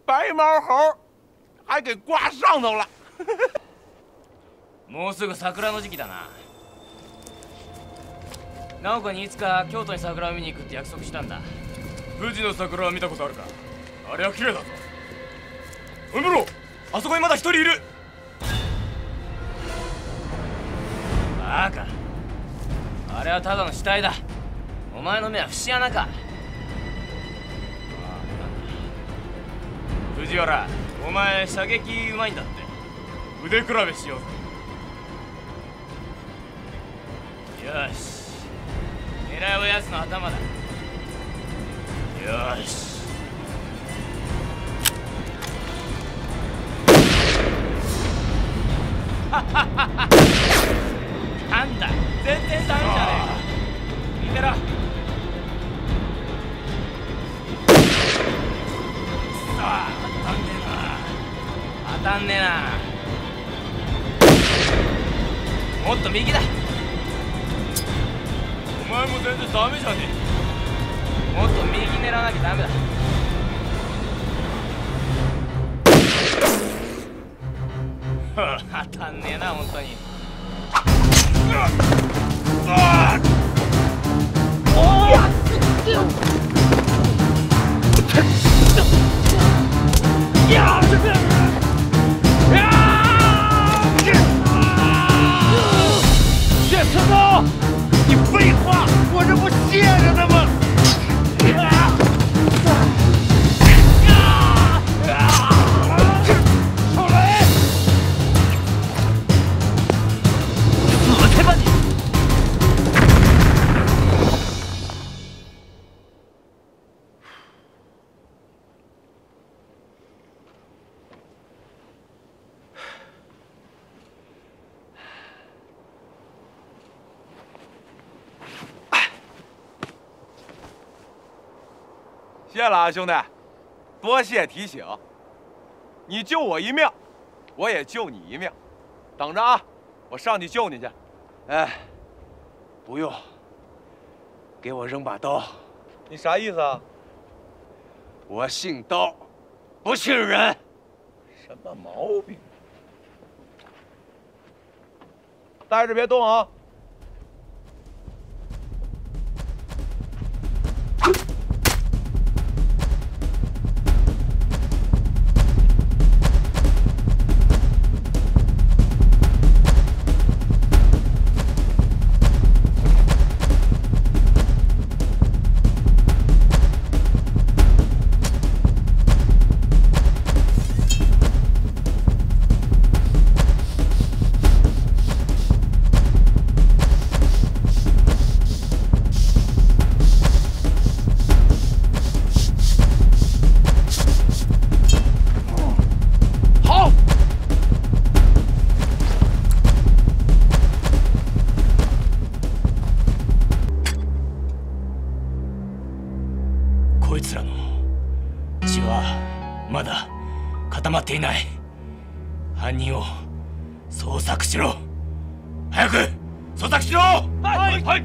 白毛猴还给挂上头了。 もうすぐ桜の時期だな。直子にいつか京都に桜を見に行くって約束したんだ。 富士の桜は見たことあるか？あれは綺麗だぞ。おいムロ、あそこにまだ一人いる。 バカ、あれはただの死体だ。お前の目は節穴か。藤原、お前射撃うまいんだって。 腕比べしようぜ。 よし、狙いは奴の頭だ。よし。なんだ、全然ダメじゃねえか。見てろ。当たんねえな。もっと右だ。 お前も全然ダメじゃねえ。もっと右狙わなきゃダメだ。当たんねえな、本当に。 谢石头，你废话，我这不歇着呢吗？少雷，死去吧你！谢了啊，兄弟，多谢提醒。你救我一命，我也救你一命。等着啊，我上去救你去。哎，不用，给我扔把刀。你啥意思啊？我姓刀，不姓人。什么毛病？待着别动啊！ こいつらの血はまだ固まっていない。犯人を捜索しろ。早く捜索しろ。はい、はい。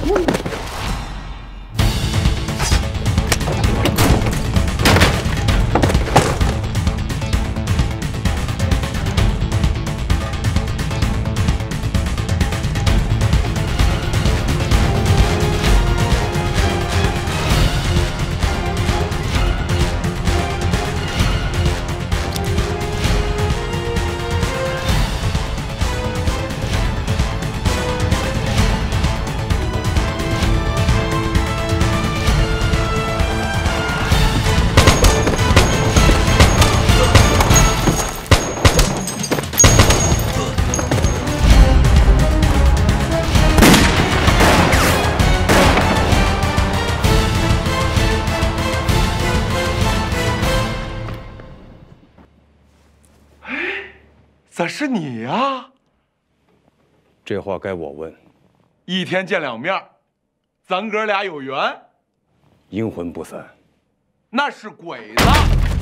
咋是你呀？ 这话该我问。 一天见两面，咱哥俩有缘。 阴魂不散。 那是鬼子。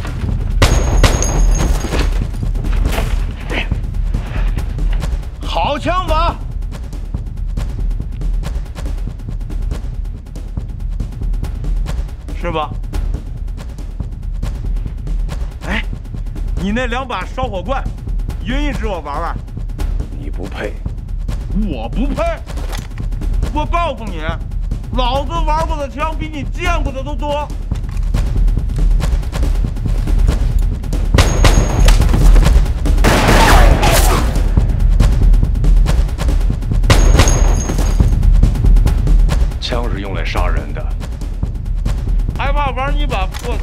好枪法。是吧？哎，你那2把烧火罐，匀一支我玩玩。 你不配。 我不配。我告诉你，老子玩过的枪比你见过的都多。 枪是用来杀人的。 还怕玩你把破？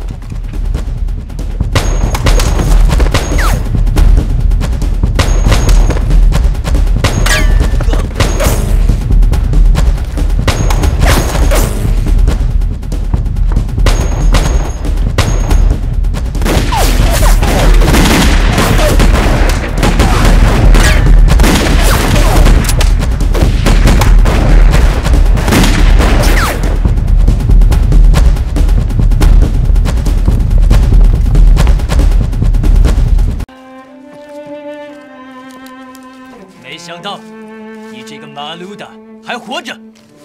没想到你这个马路的还活着。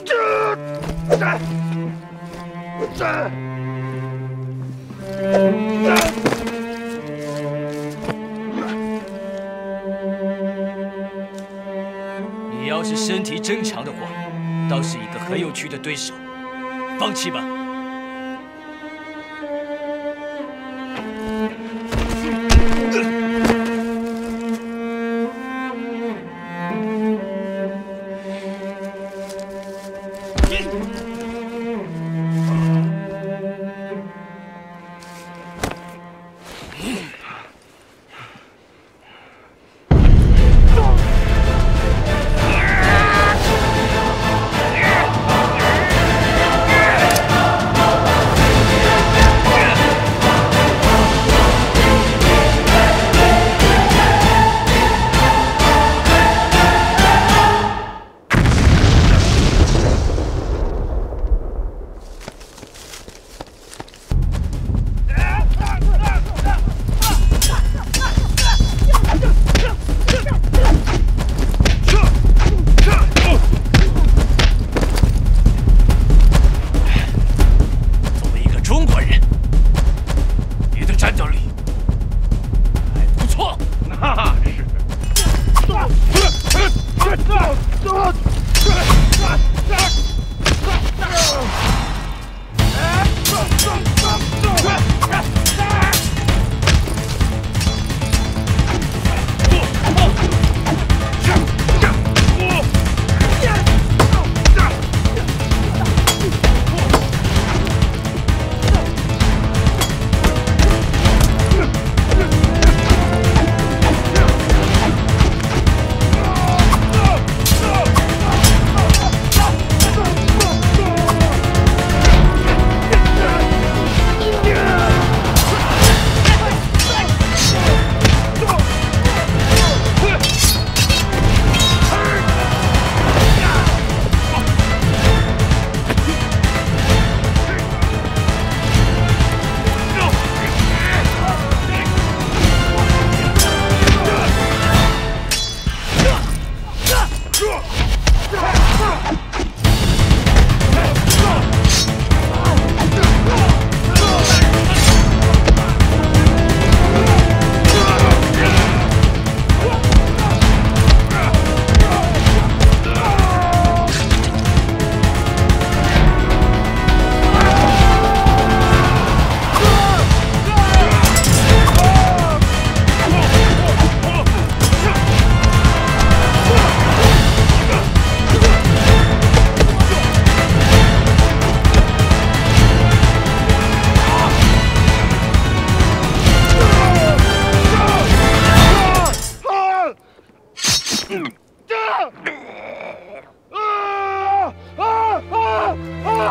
你要是身体正常的话，倒是一个很有趣的对手。放弃吧。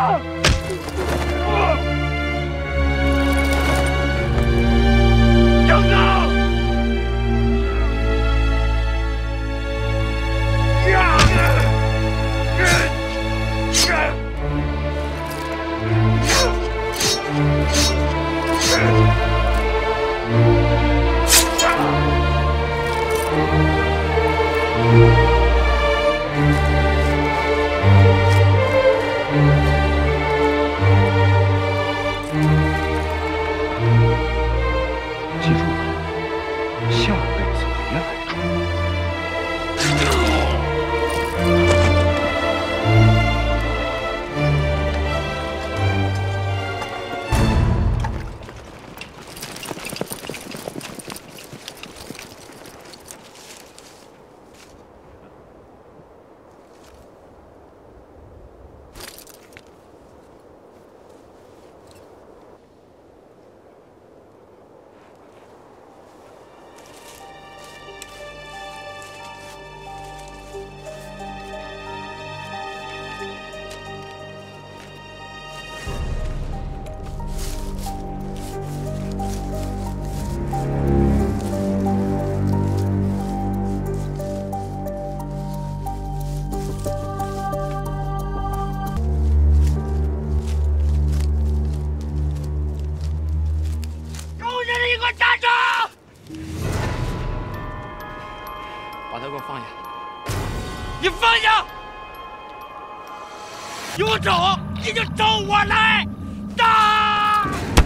把他给我放下！你放下！有种你就找我来！打！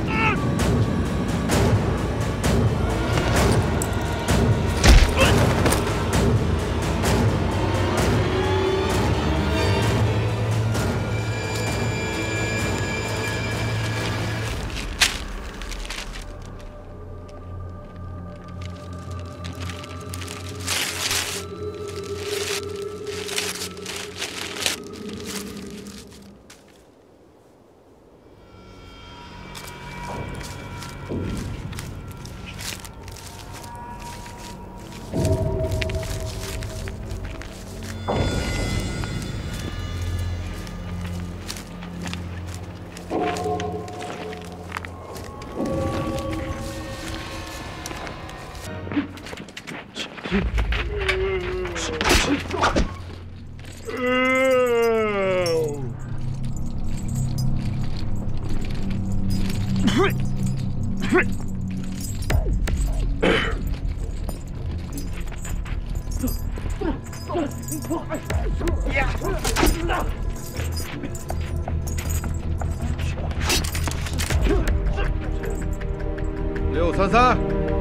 633，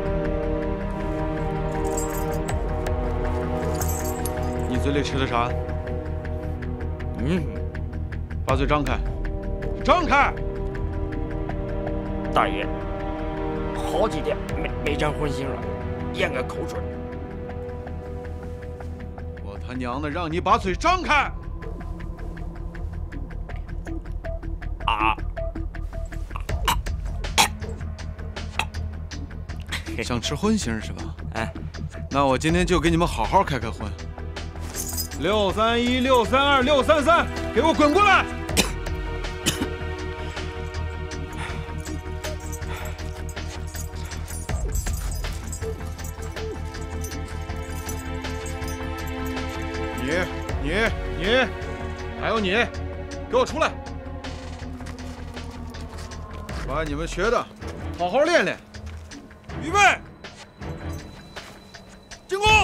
你嘴里吃的啥？把嘴张开，张开！ 大爷，好几天没沾荤腥了，咽个口水。 我他娘的让你把嘴张开！ 啊！ 想吃荤腥是吧？ 哎， 那我今天就给你们好好开开荤。631、632、633，给我滚过来！你，还有你，给我出来！把你们学的好好练练。预备，进攻！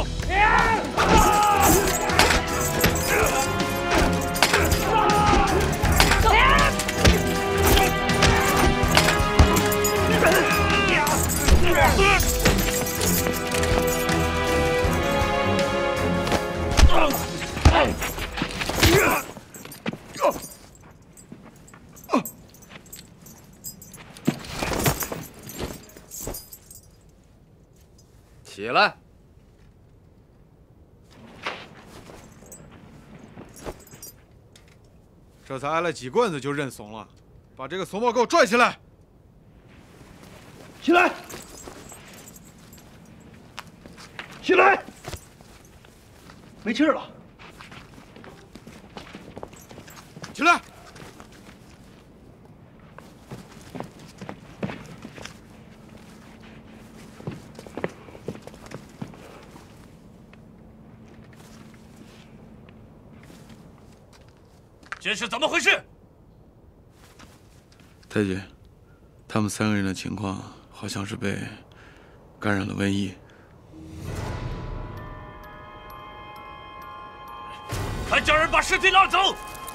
起来！这才挨了几棍子就认怂了，把这个怂包给我拽起来！起来！起来！没气儿了！起来！ 这是怎么回事？ 太君，他们3个人的情况好像是被感染了瘟疫。 快叫人把尸体拉走！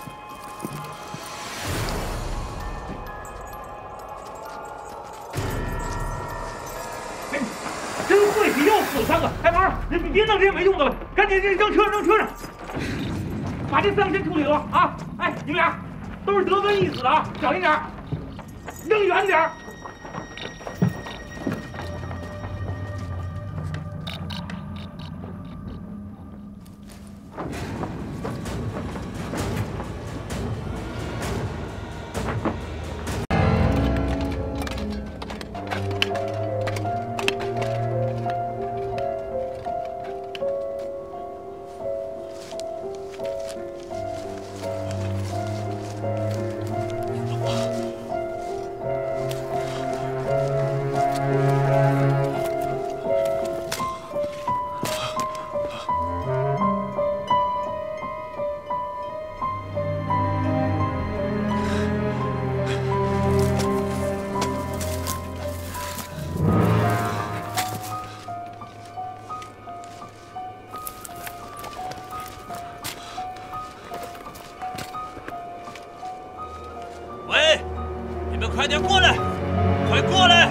真晦气，又死了3个！哎，马儿，你别弄这些没用的了，赶紧扔车上，把这3个先处理了啊！哎，你们俩都是得瘟疫死的啊，小心点，扔远点。 喂，你们快点过来，快过来！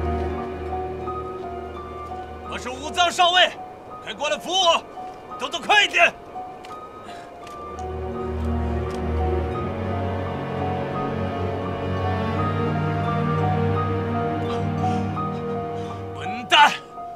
我是武藏少尉，快过来扶我，动作快一点！混蛋！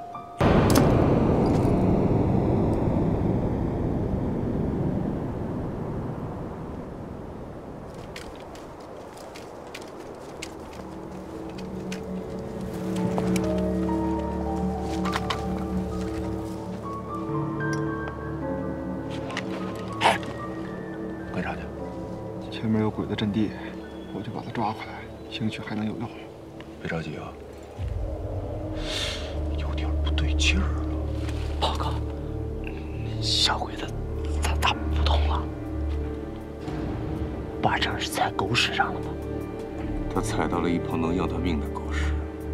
干啥去？ 前面有鬼的阵地，我就把他抓回来，兴许还能有用。 别着急啊，有点不对劲儿啊。 报告，小鬼子咋不动了？巴掌是踩狗屎上了吗？ 他踩到了一泡能要他命的狗屎。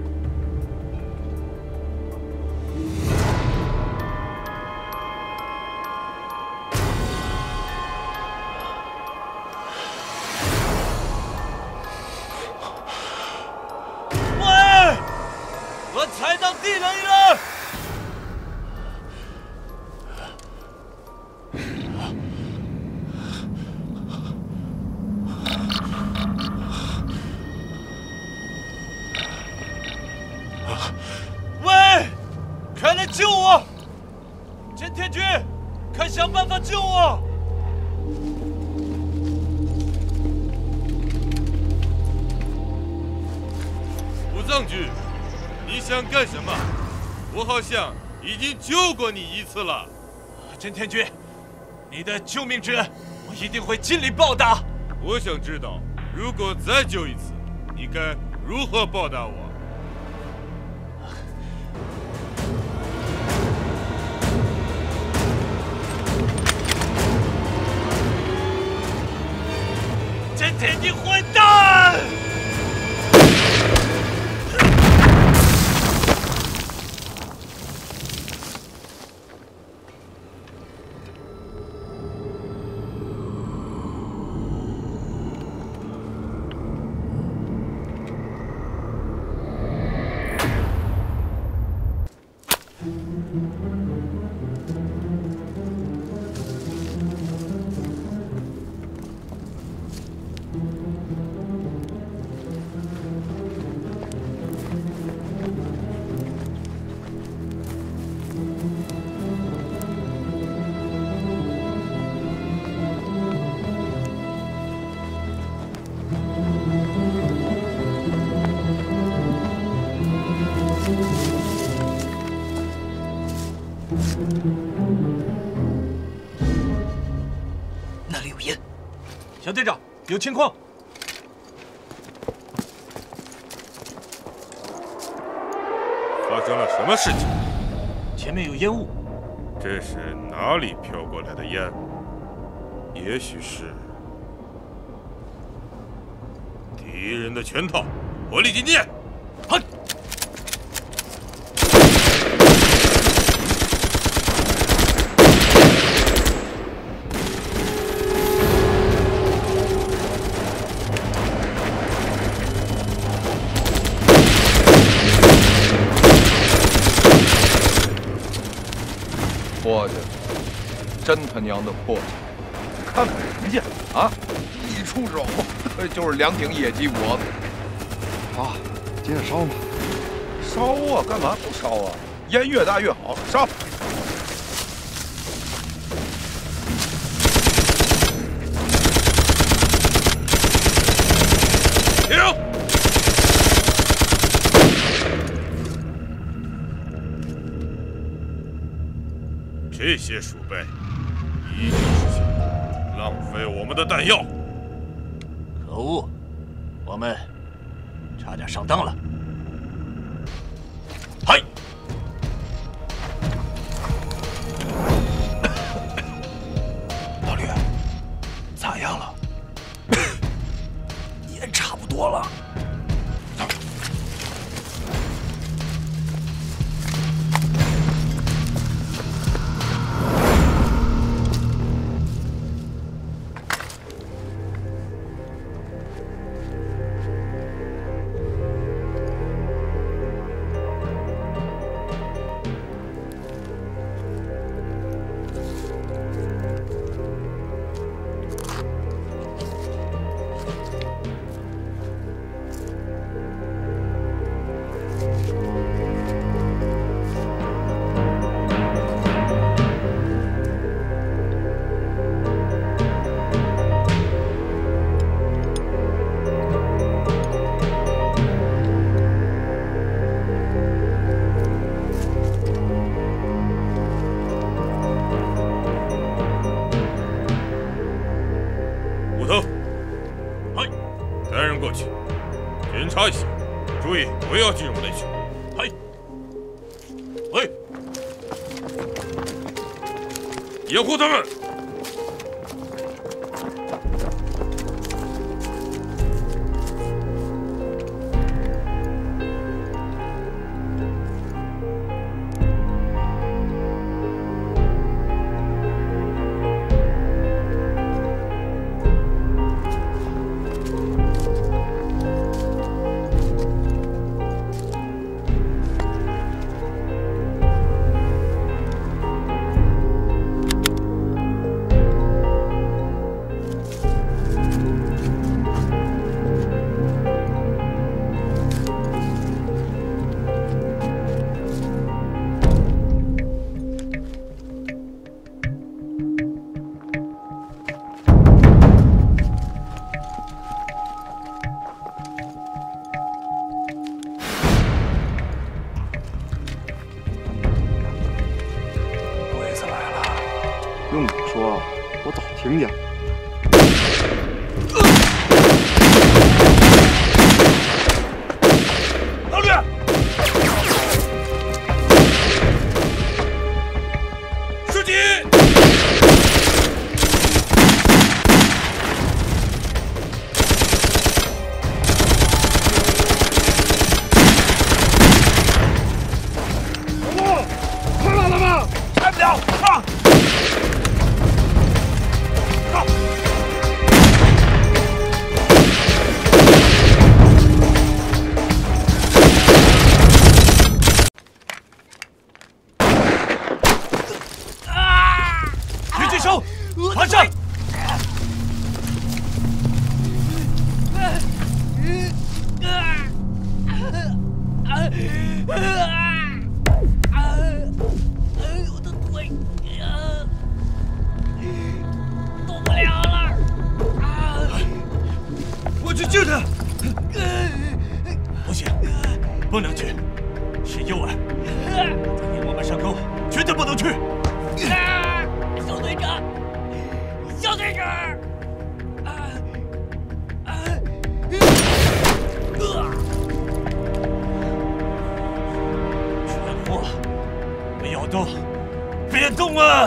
我踩到地雷了！喂，快来救我！真天君，快想办法救我！ 武藏君。你想干什么？我好像已经救过你1次了。 真天君，你的救命之恩，我一定会尽力报答。 我想知道，如果再救1次，你该如何报答我？ 真天君混蛋！ 那里有烟。 小队长，有情况。 发生了什么事情？ 前面有烟雾。 这是哪里飘过来的烟？也许是敌人的圈套，火力进击！ 好。 破去，真他娘的破去！看看人家啊，一出手就是2挺野鸡脖子。 啊，接着烧嘛！ 烧啊，干嘛不烧啊？烟越大越好，烧！ 停！ 这些鼠辈一定是想浪费我们的弹药。 可恶，我们差点上当了。嗨！ 老吕，咋样了？也差不多了。 查一下，注意不要进入内区。 嗨，喂， 掩护他们。 用你说，我早听见。 老吕， 射击！ 看到了吗？开不了，上！ 狙击手，马上！ 我的腿，动不了了！ 我去救他！不行，不能去，是诱饵。今天我们上钩，绝对不能去。 小队长，小队长！ 蠢货，不要动，别动啊！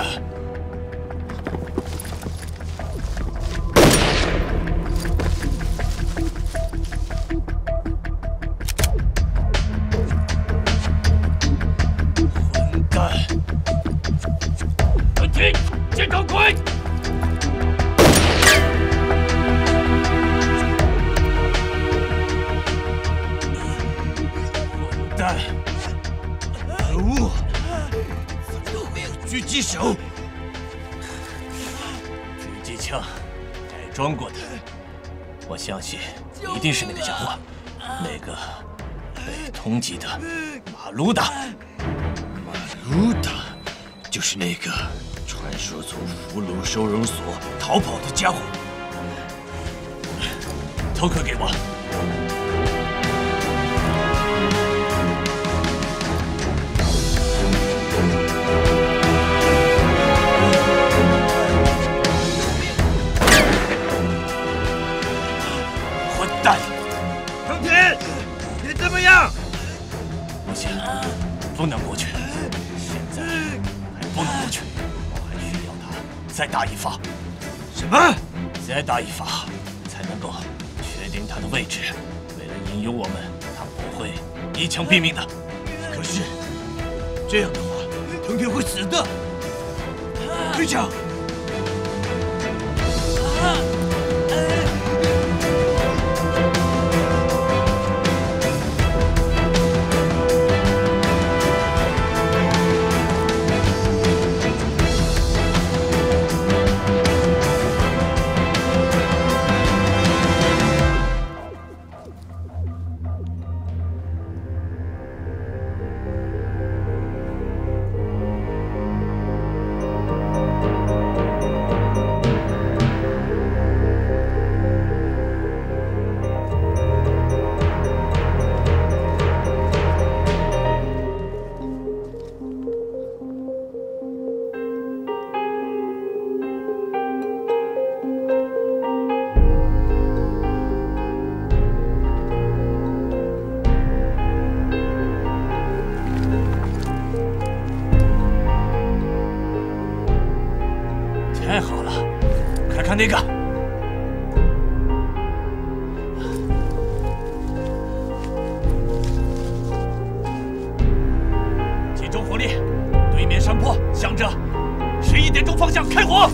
手，狙击枪改装过的，我相信一定是那个家伙，那个被通缉的马鲁达。马鲁达就是那个传说从俘虏收容所逃跑的家伙。头壳给我。 藤田，你怎么样？ 不行，不能过去，现在还不能过去，我还需要他再打一发。 什么？ 再打一发，才能够确定他的位置。为了引诱我们，他不会一枪毙命的。 可是这样的话，藤田会死的。队长。 太好了，快看那个！集中火力，对面山坡向着11点钟方向开火！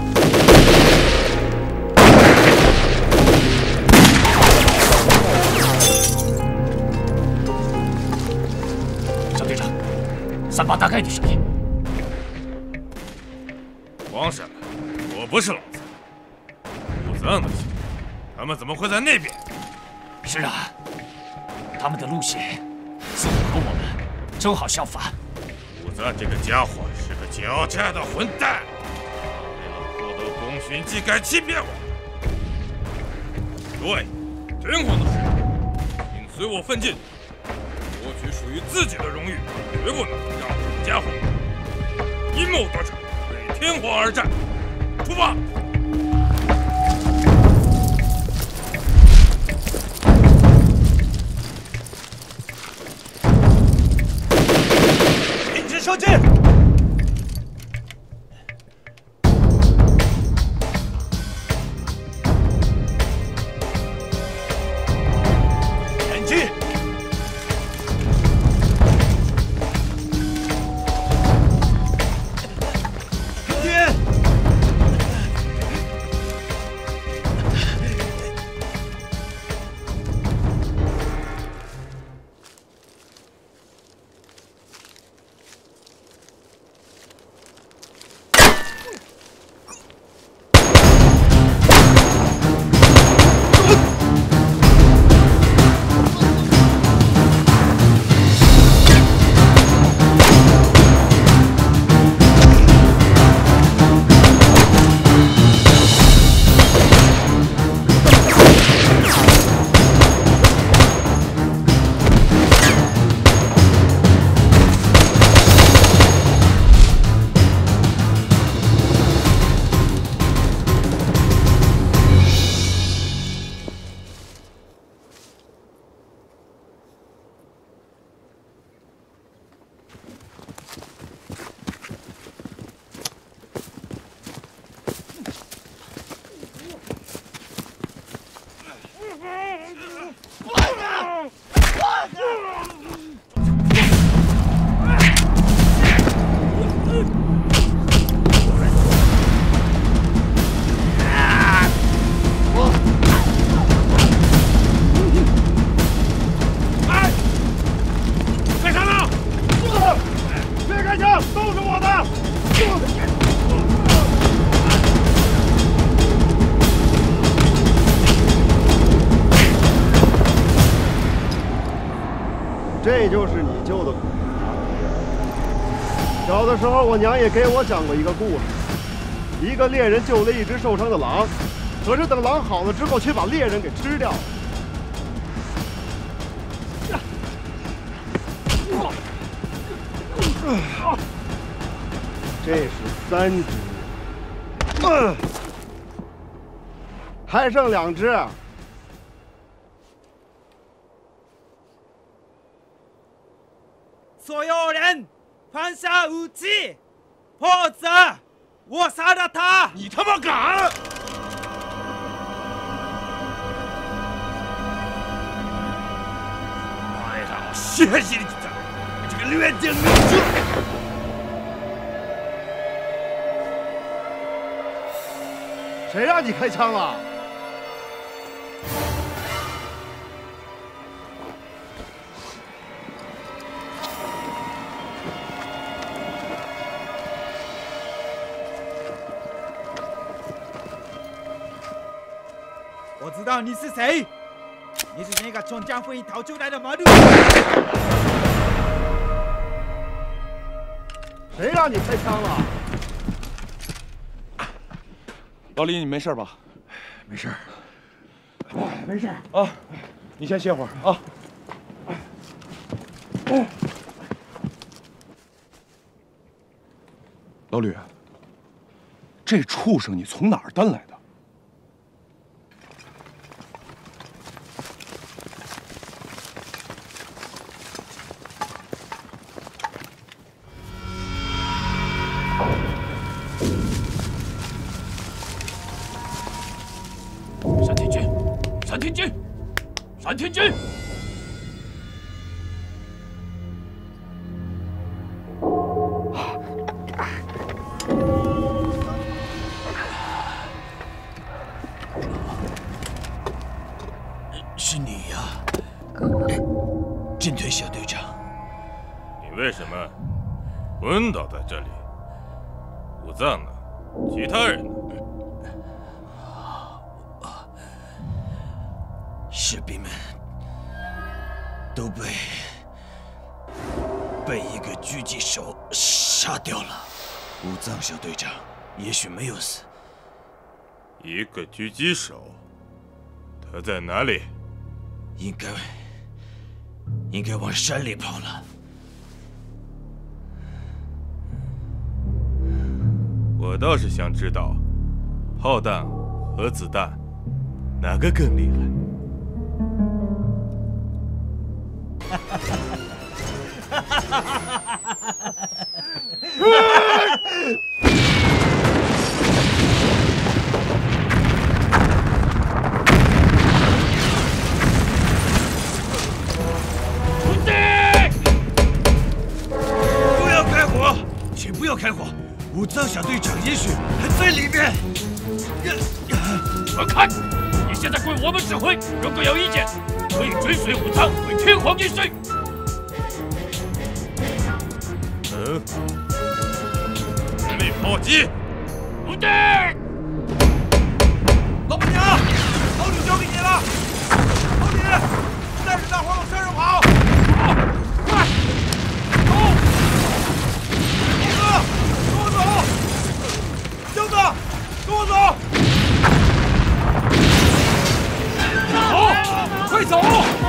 小队长，3把大概的声音。 慌什么？我不是老子。武藏的情，他们怎么会在那边？ 是啊，他们的路线似乎和我们正好相反。 武藏这个家伙是个狡诈的混蛋，为了获得功勋，竟敢欺骗我。诸位，听皇的使令，请随我奋进，夺取属于自己的荣誉，绝不能让这个家伙阴谋得逞。 天皇而战，出发！ 一直射击！ 前进！ 别开枪，都是我的！ 这就是你救的鬼啊！小的时候，我娘也给我讲过一个故事：一个猎人救了一只受伤的狼，可是等狼好了之后，却把猎人给吃掉了。这是3只，还剩2只。 所有人放下武器，否则我杀了他！ 你他妈敢！哎呀，谢谢你这个劣等民族！ 谁让你开枪了？ 我知道你是谁，你是那个从江府营逃出来的毛驴。 谁让你开枪了？ 老李，你没事吧？ 没事， 没事啊，你先歇会儿啊。老吕，这畜生你从哪儿蹬来的？ 单天君， 是你呀，进退小队长。 你为什么昏倒在这里？武藏呢？其他人呢？ 士兵们都被一个狙击手杀掉了。武藏小队长也许没有死。 一个狙击手，他在哪里？ 应该往山里跑了。 我倒是想知道，炮弹和子弹哪个更厉害？ 徒弟，不要开火，请不要开火。武藏小队长也许还在里面。 我看，你现在归我们指挥，如果有意见，可以追随武藏为天皇元帅。 全力炮击！ 徒弟， 老板娘，老吕交给你了。老吕，带着大伙往山上跑！快，走！猴子，跟我走！箱子，跟我走！走，快走！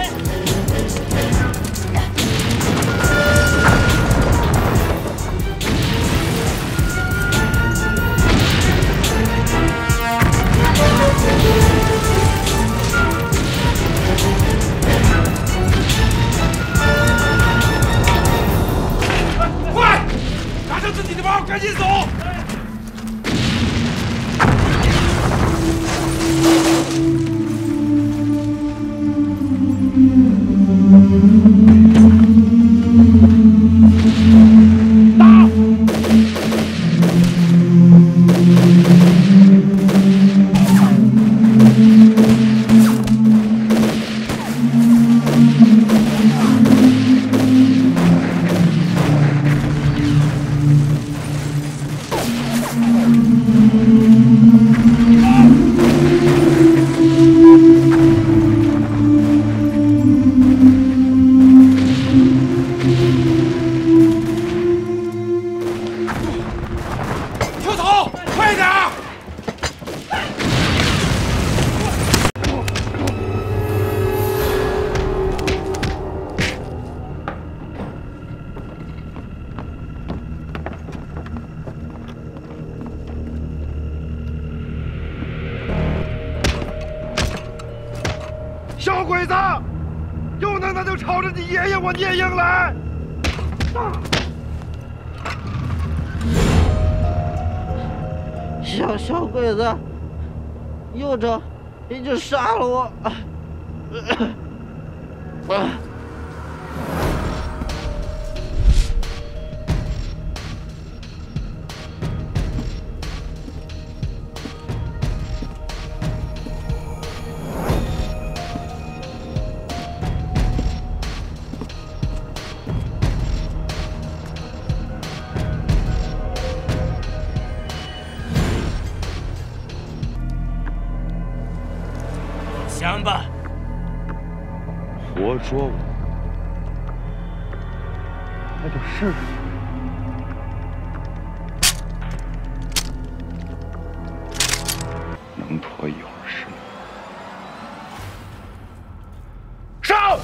快，拿上自己的包，赶紧走！ 小鬼子，有能耐就朝着你爷爷我聂英来！ 小鬼子，幼峥已经杀了我。 想吧， 活捉我， 那就试试。 能拖一会儿是吗？ 上！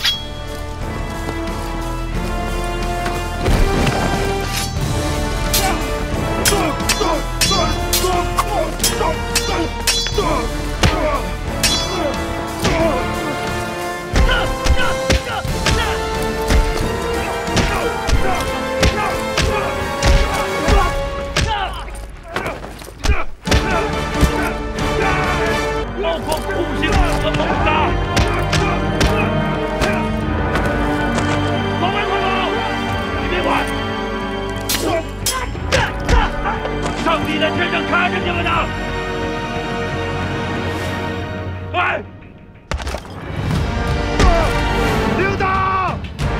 包括酷刑和谋杀。往外快跑！你别管！上帝在天上看着你们呢！哎！ 领导！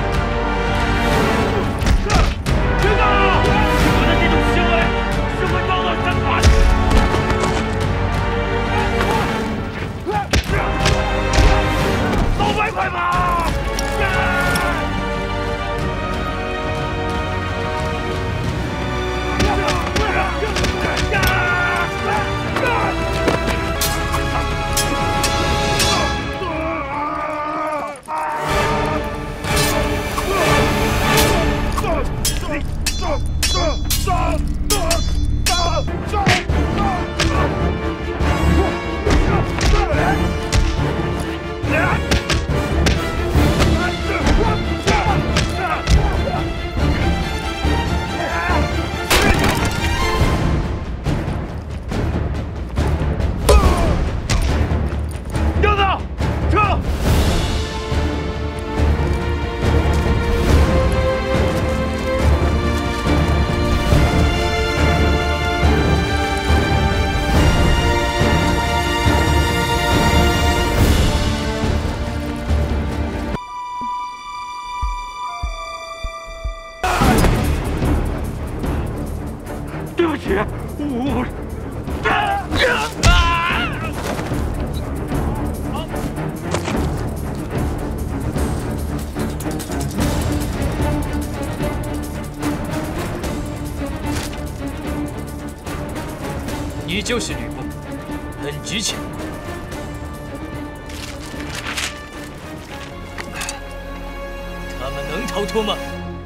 领导！你们的这种行为是会遭到审判。往外快跑！ 杨子，撤！ 对不起，我。 你就是吕布，很值钱。他们能逃脱吗？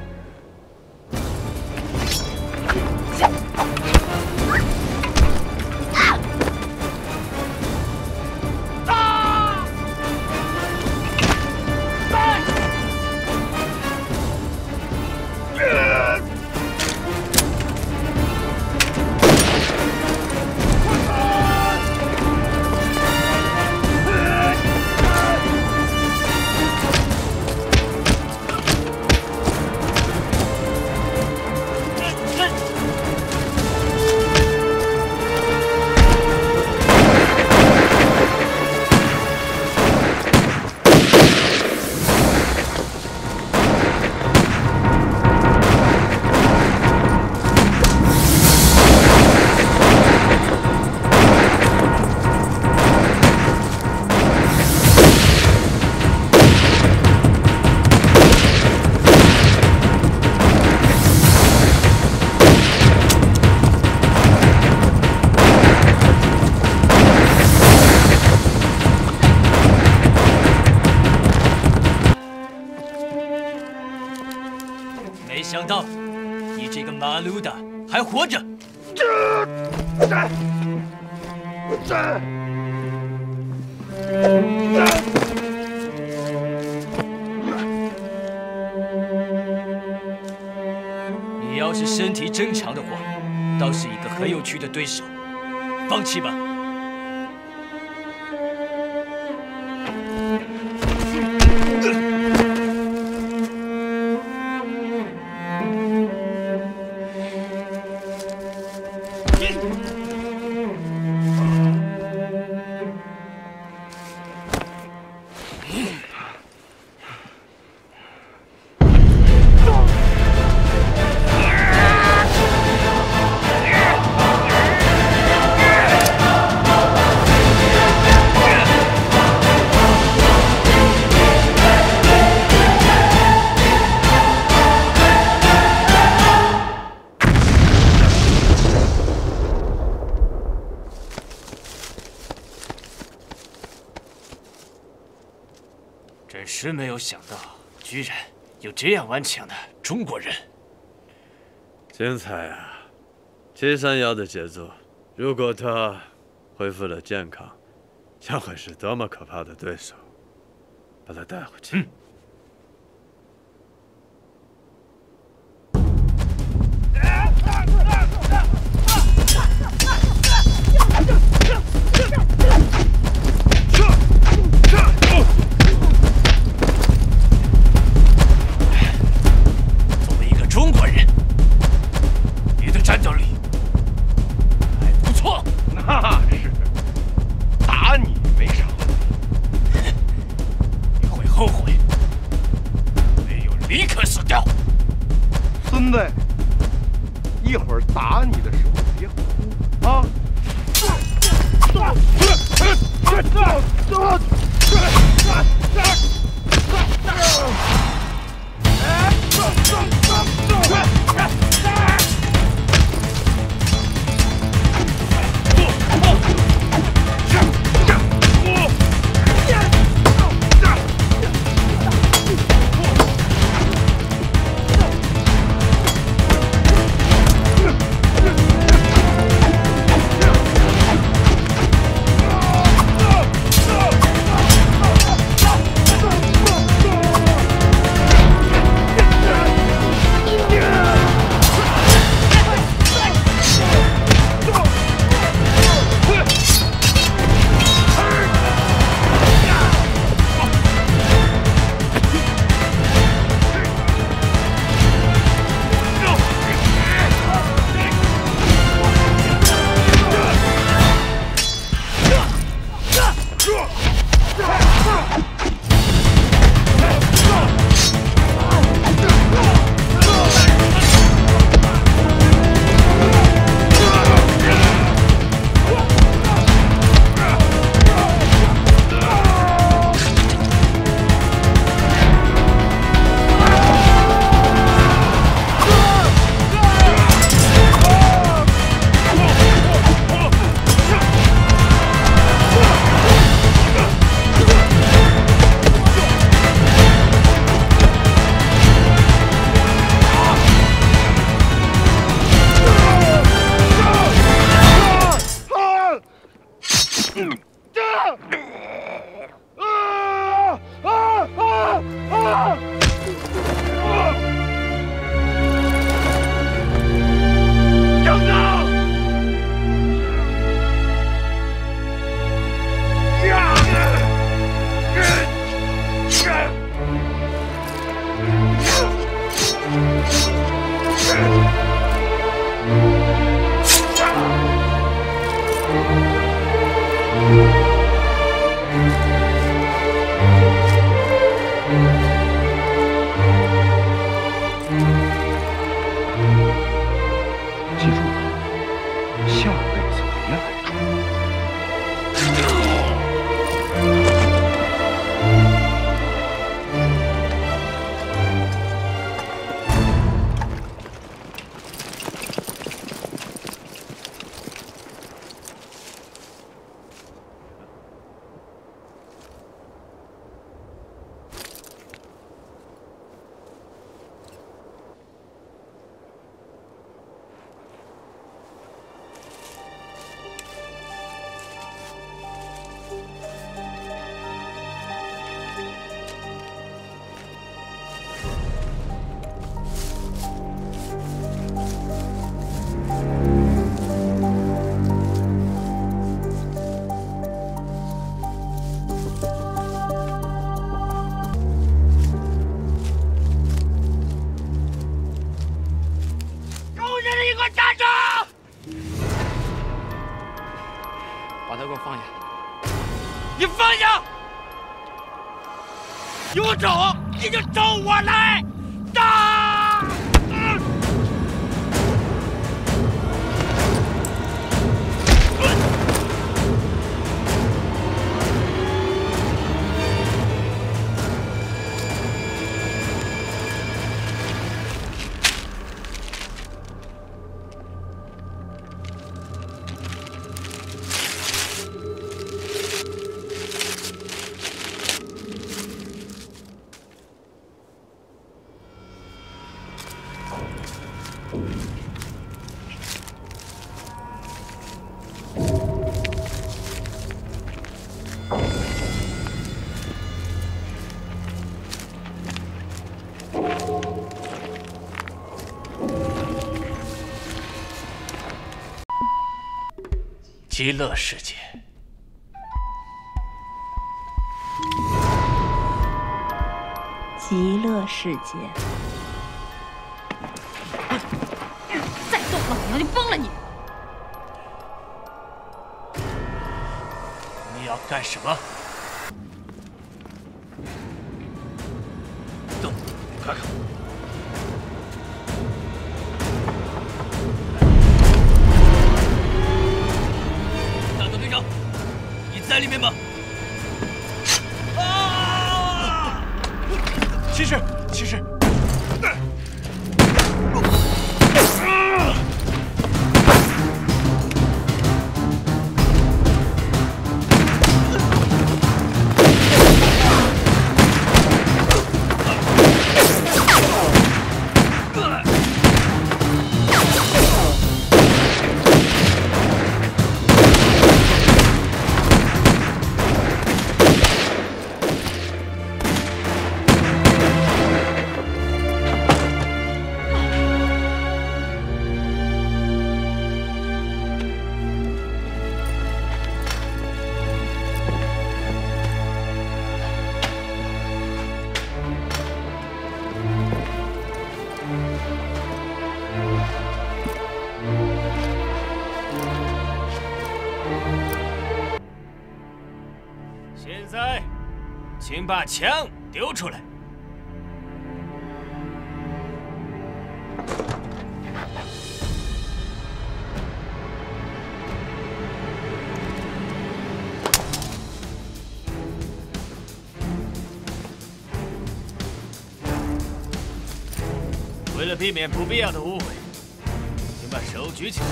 没想到，你这个马路的还活着。 这体真强的话，倒是一个很有趣的对手。放弃吧。真没有想到，居然有这样顽强的中国人。 精彩啊！7山瑶的杰作，如果他恢复了健康，将会是多么可怕的对手！把他带回去。 中国人，你的战斗力还不错。 那是，打你没啥问题。 你会后悔，没有立刻死掉。 孙子，一会儿打你的时候别哭啊！ 有我找，你就找我来，打！ 极乐世界。 极乐世界。再动老娘就崩了你！ 你要干什么？动，看看。 在里面吗？ 啊！骑士，骑士。 现在，请把枪丢出来。为了避免不必要的误会，请把手举起来。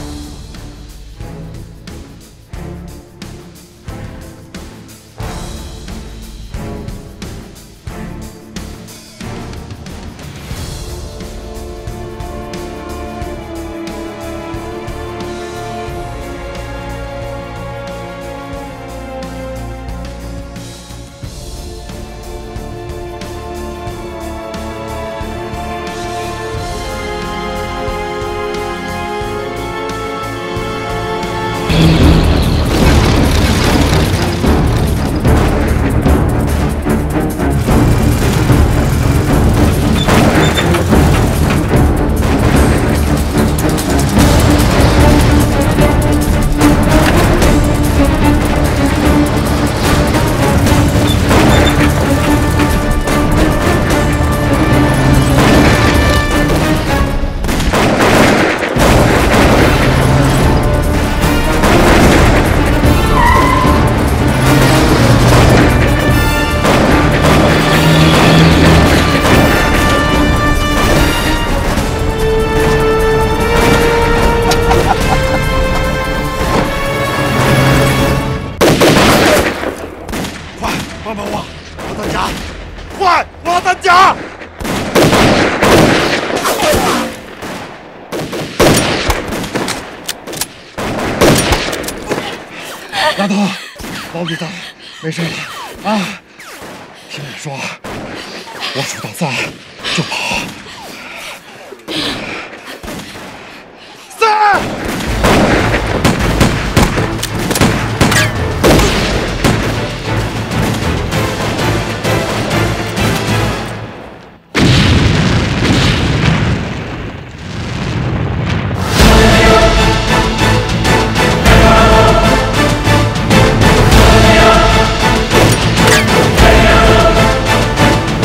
丫头，老李子，没事了啊！听我说，我数到3就跑。3。 我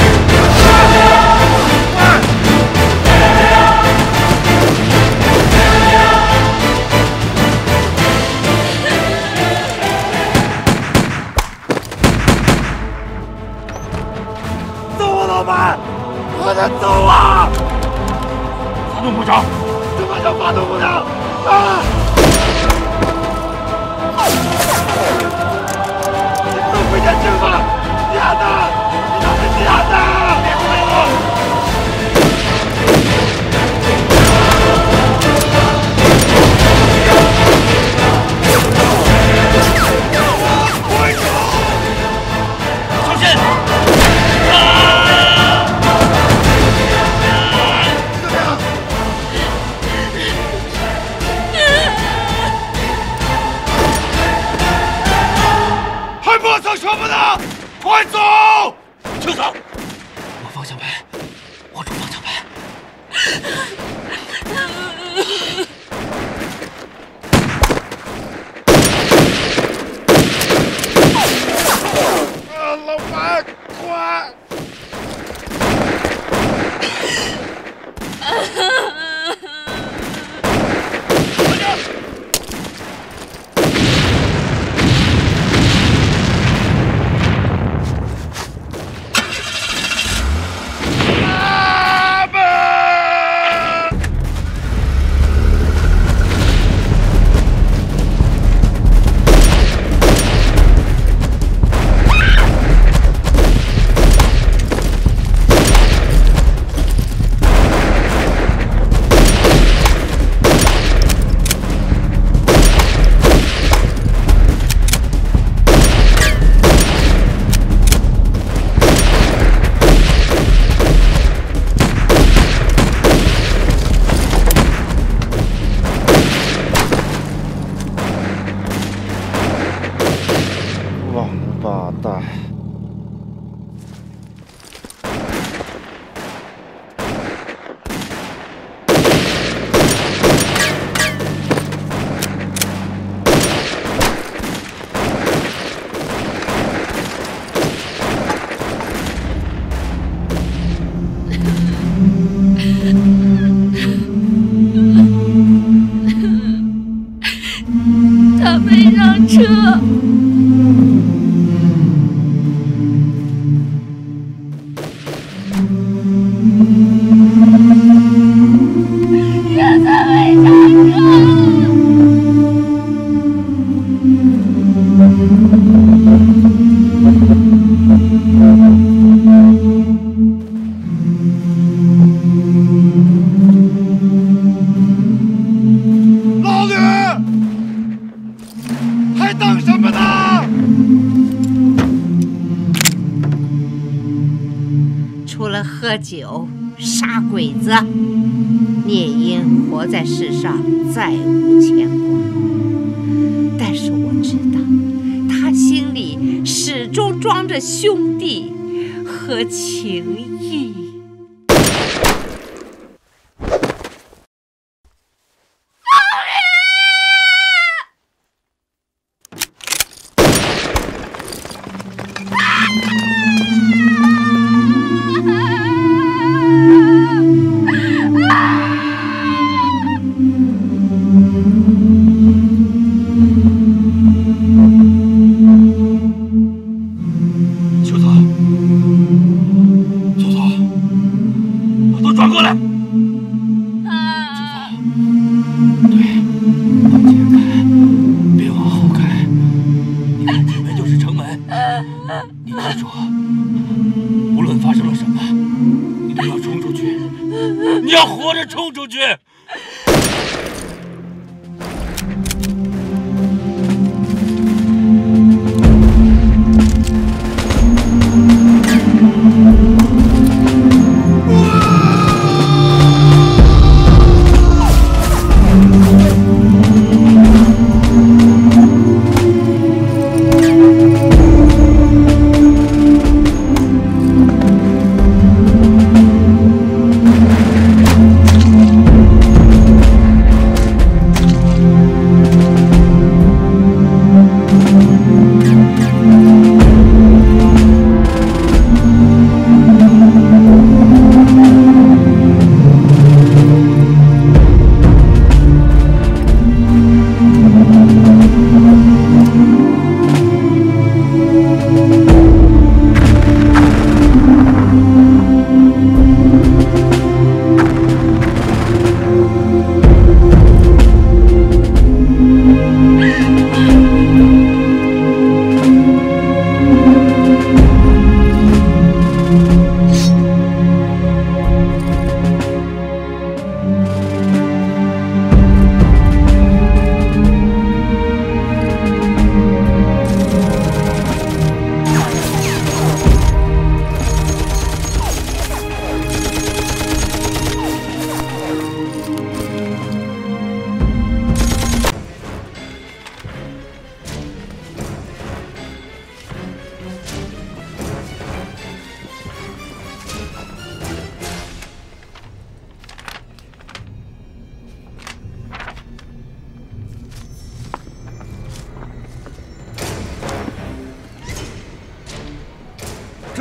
老板，快点走啊！ 发动不着。 什么叫发动不了？啊！你不能回天境吧？丫的！你都是假的！别回我！ 什么呢？快走！ 就走！我方向盘，握住方向盘。 老板，快！ 他没上车。 喝酒、杀鬼子，聂英活在世上再无牵挂。但是我知道，他心里始终装着兄弟和情谊。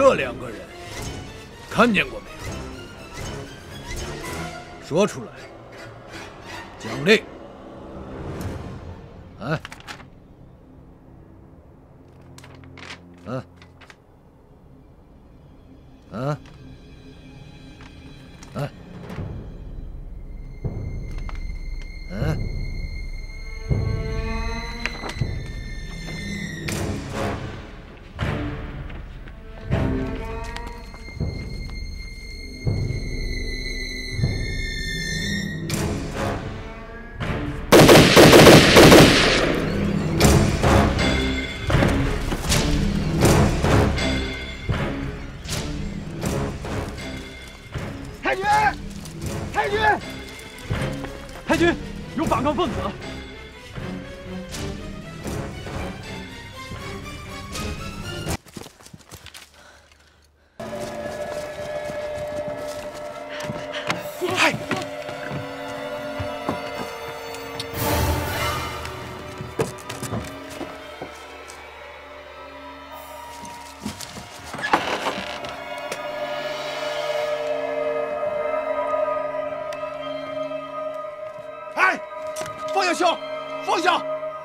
这2个人看见过没有？说出来，奖励。啊，啊，啊，啊，啊。 太君，有反抗分子！ 嗨！ 哎，放下枪，放下！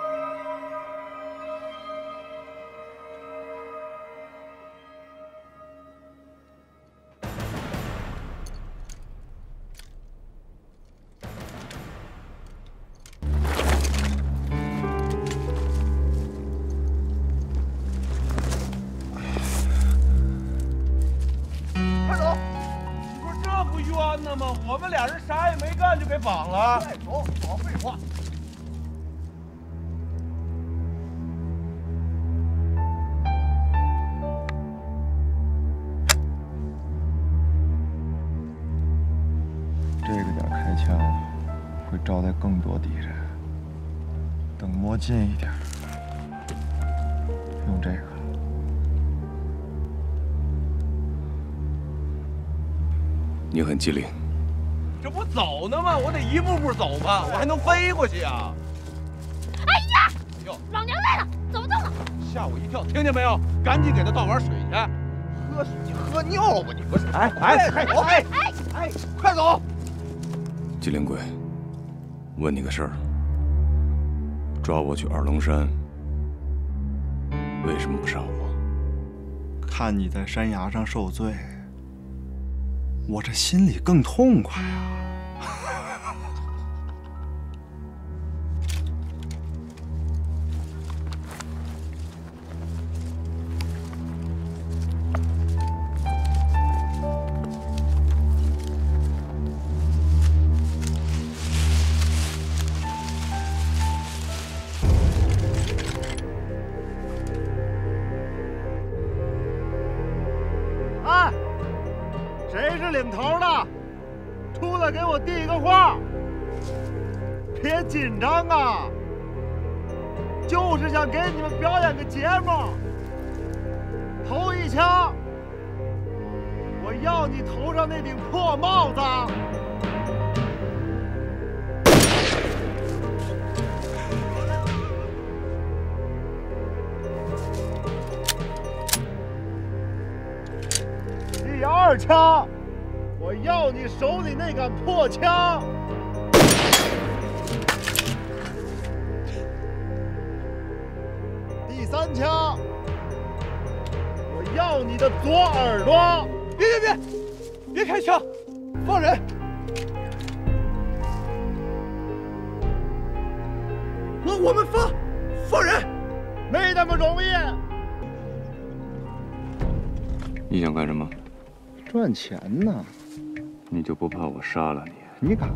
快走！你说这不冤呢吗？我们俩人啥也没干就给绑了。快走！少废话。 这个点开枪会招来更多敌人。等摸近一点，用这个。 你很机灵。 这不走呢吗？我得一步步走嘛，我还能飞过去啊！ 哎呀！ 哟， 老娘来了，走不动了！ 吓我一跳，听见没有？赶紧给他倒碗水去。喝水喝尿吧，你不是？哎，快走！ 机灵鬼，问你个事儿：抓我去二龙山，为什么不杀我？ 看你在山崖上受罪，我这心里更痛快啊！谁是领头的？出来给我递一个话。别紧张啊，就是想给你们表演个节目。头一枪，我要你头上那顶破帽子。第二枪，我要你手里那杆破枪。第三枪，我要你的左耳朵。别开枪，放人！我们放人，没那么容易。 你想干什么？ 赚钱呢。 你就不怕我杀了你？ 你敢？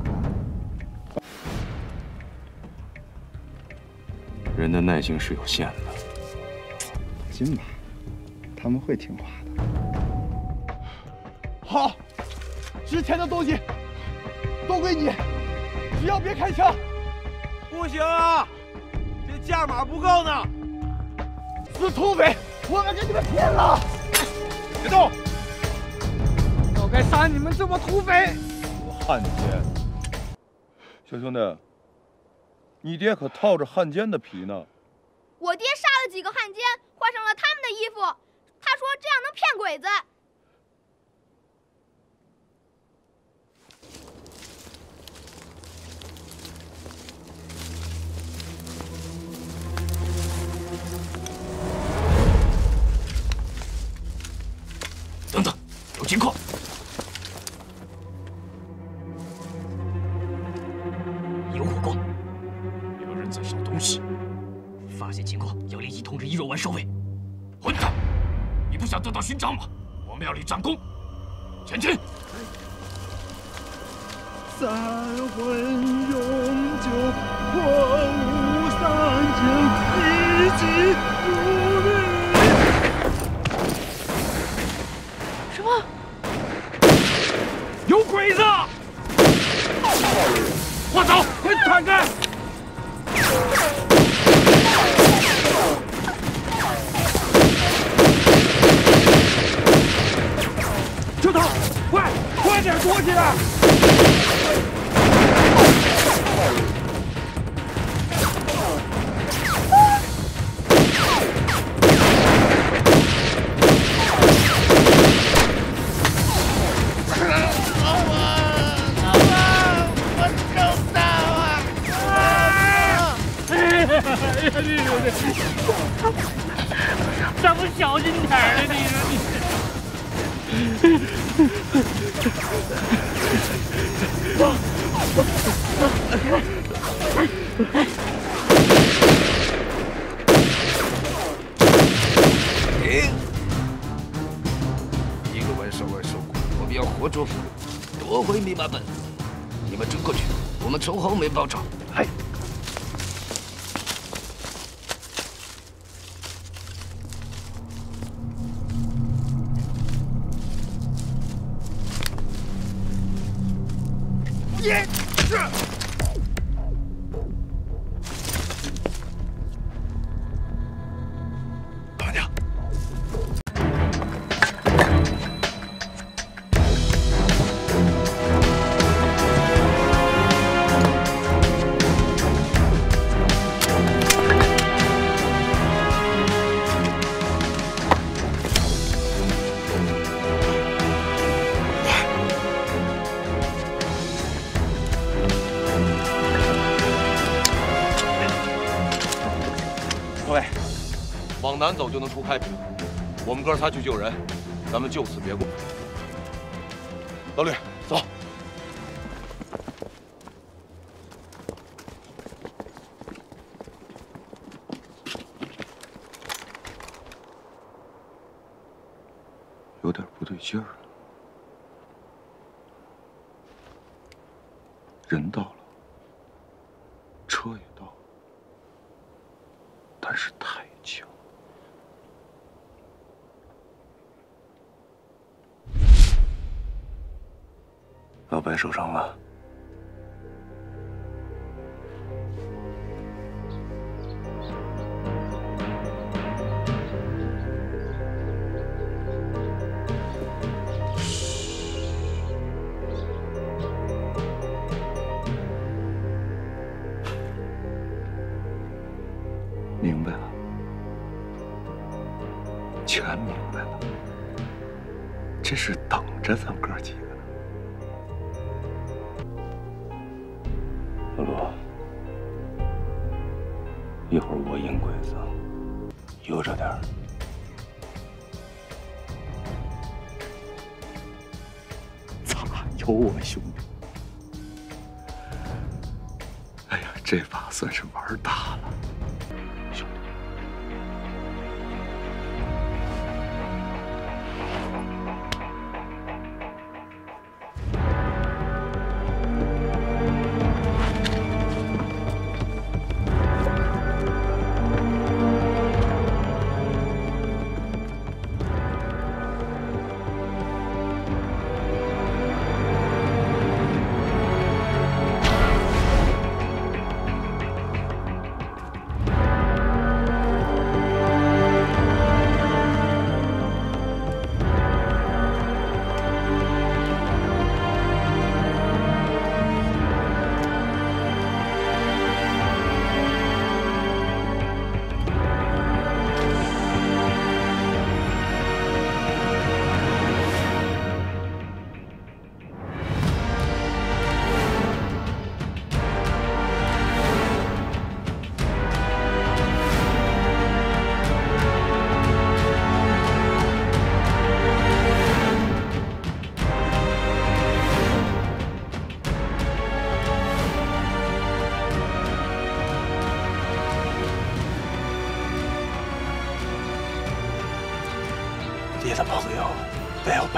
人的耐性是有限的。 放心吧，他们会听话的。 好，值钱的东西都归你，只要别开枪。不行啊，这价码不够呢。死土匪，我们跟你们拼了！别动！早该杀你们这帮土匪！ 汉奸，小兄弟，你爹可套着汉奸的皮呢。 我爹杀了几个汉奸，换上了他们的衣服。他说这样能骗鬼子。 等等，有情况！有火光，有人在烧东西。发现情况要立即通知一若丸少尉。混蛋！你不想得到勋章吗？我们要立战功。前进！ 三魂永久，荒芜三千，一起努力。 什么？ 有鬼子！快走，快闪开！车头，快点躲起来！ 咋不小心点儿呢？ 停！一个丸少尉受苦，我们要活捉俘虏，夺回密码本。你们追过去，我们从后面包抄。嗨。 老娘。 各位，往南走就能出开平，我们哥仨去救人，咱们就此别过。老吕，走。 有点不对劲儿。人到了，车也到了，但是太轻。老白受伤了。明白了，全明白了。这是等着咱哥几个呢。老罗，一会儿我引鬼子，悠着点儿。咋有我兄弟？哎呀，这把算是玩大了。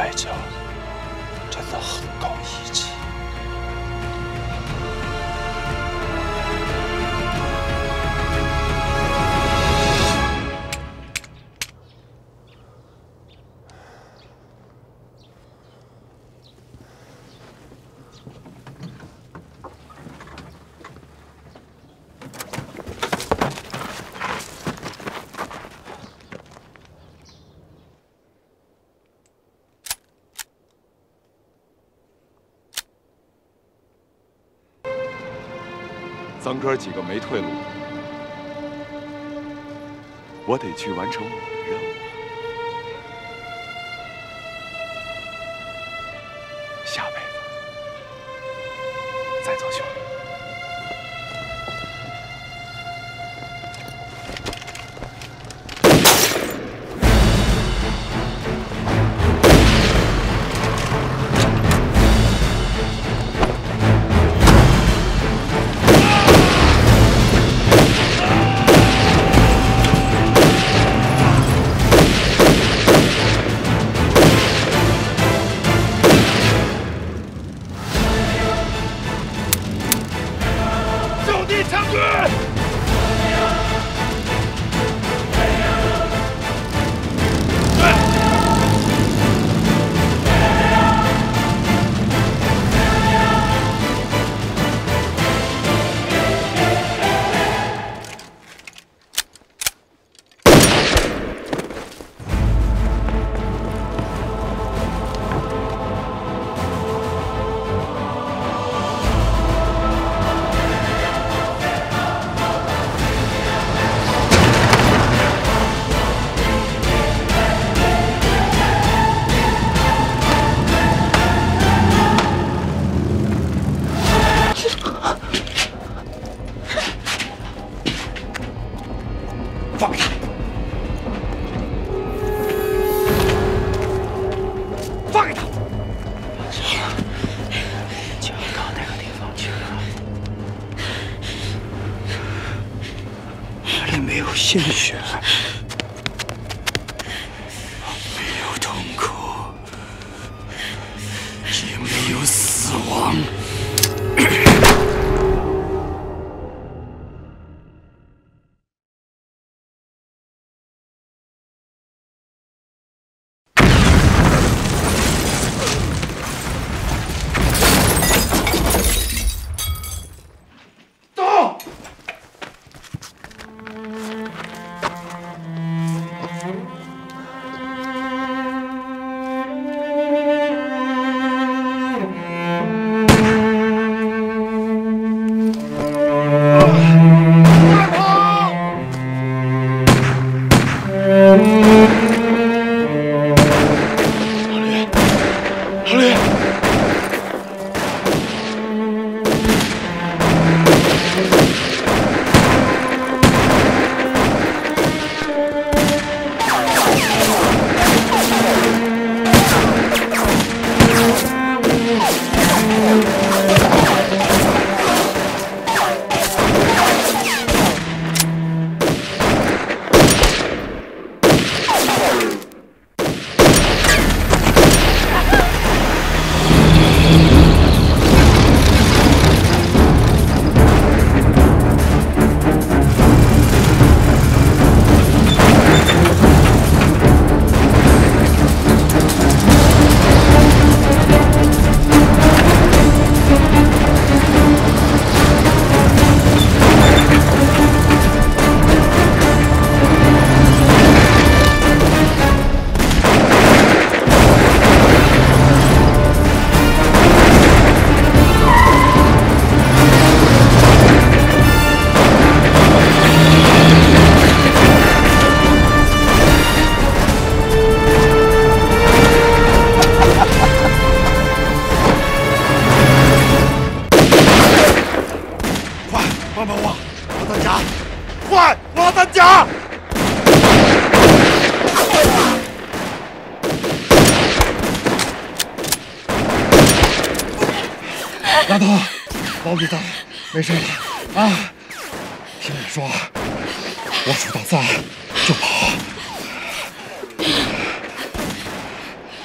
代价真的很高一级。 咱哥几个没退路，我得去完成我的任务。下辈子再做兄弟。 放开他！放开他！就要到那个地方去了，那里没有鲜血，没有痛苦，也没有死亡。 丫头，老李子，没事了啊！听我说，我数到3就跑。3。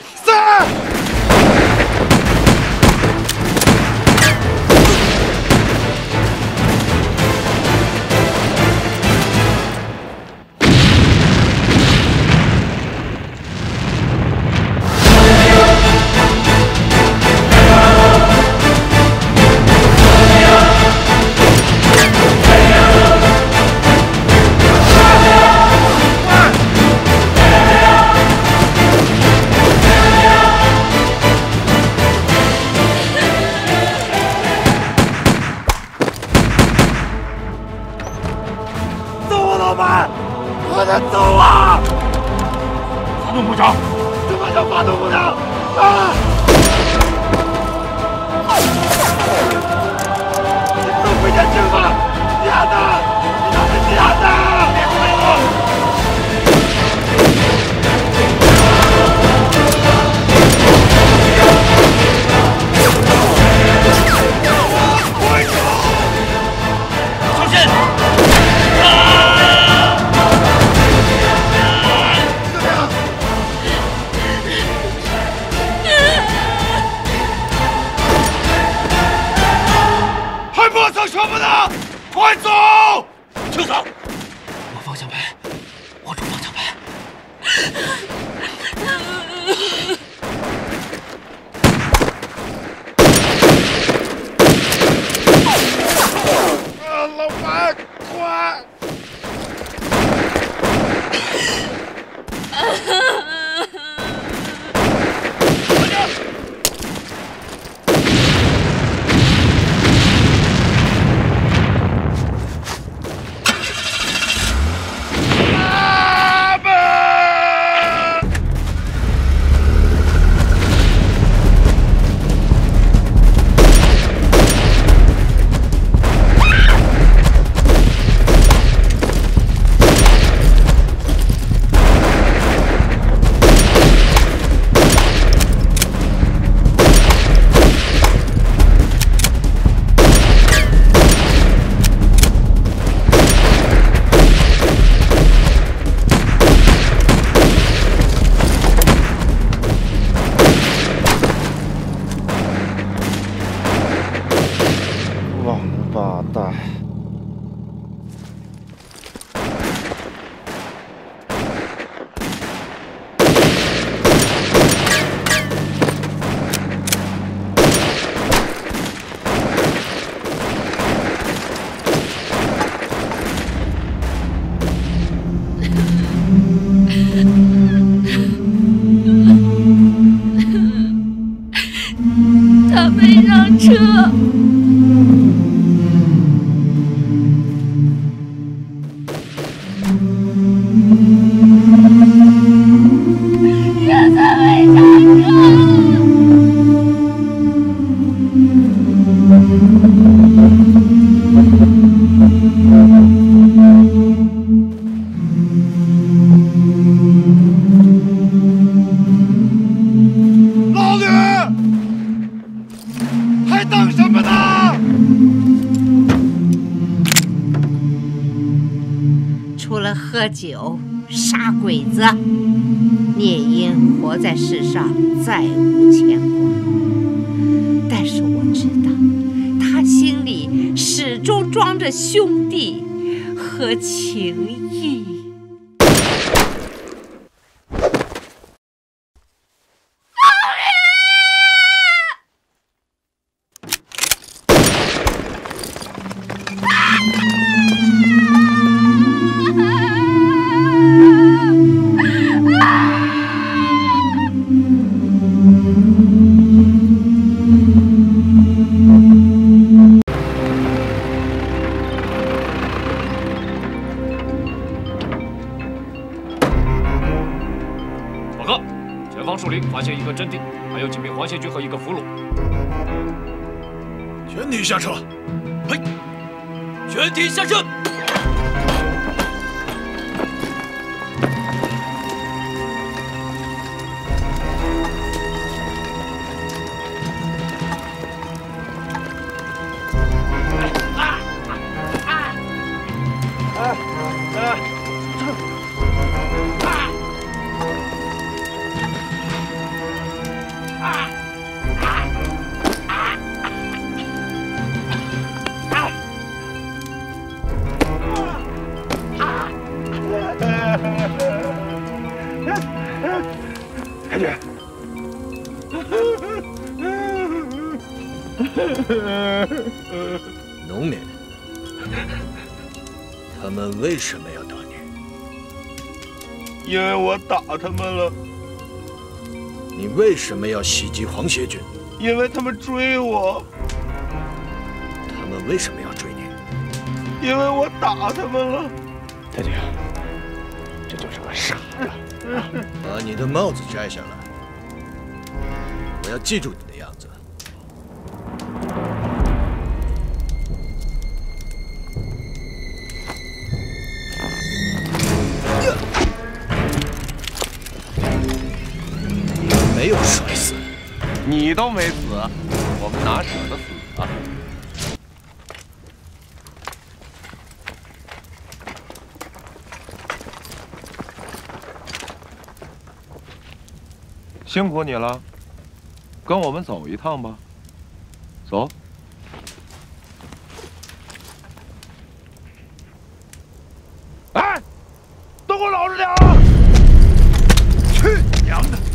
他没让车。现在没上车。 老吕，还等什么呢？ 除了喝酒、杀鬼子，聂英活在世上再无牵挂。但是我知道，他心里始终装着兄弟和情谊。 报告，前方树林发现一个阵地，还有几名皇协军和一个俘虏。 全体下车！嘿，全体下车！ 农民，他们为什么要打你？ 因为我打他们了。 你为什么要袭击皇协军？ 因为他们追我。 他们为什么要追你？ 因为我打他们了。 太君，这就是个傻子。 把你的帽子摘下来，我要记住你的样子。没有摔死， 你都没死，我们哪舍得死啊？辛苦你了，跟我们走一趟吧，走。 哎，都给我老实点！ 去你娘的！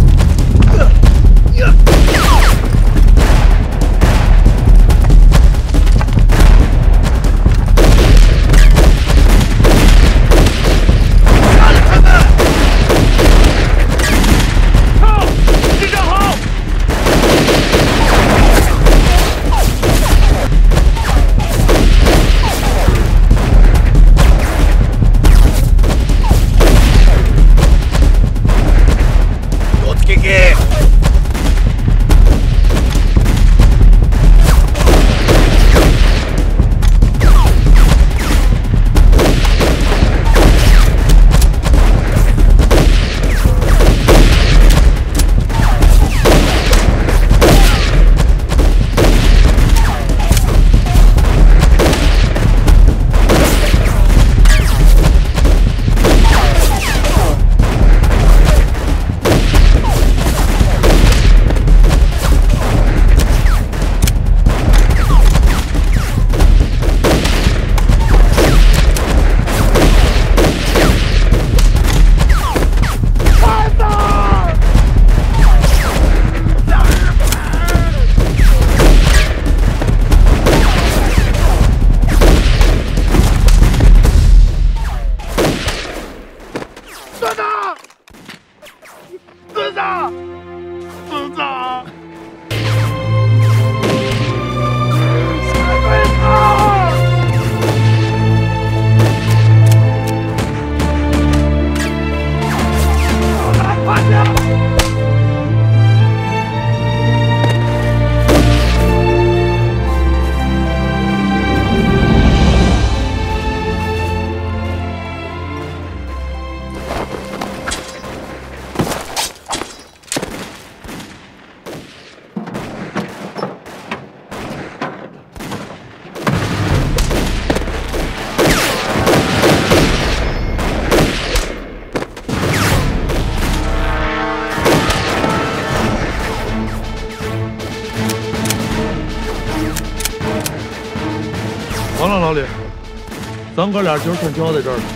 完了，老李，咱哥俩今儿算交在这儿了。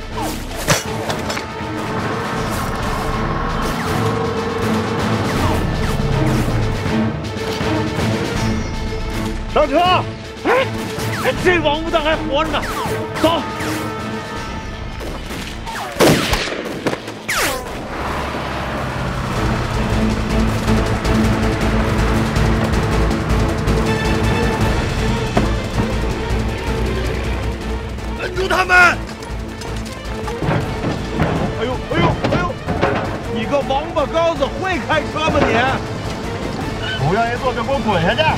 上车！哎，这王八蛋还活着呢，走。 拦住他们！ 哎呦哎呦哎呦！你个王八羔子，会开车吗你？ 不愿意坐就给我滚下去！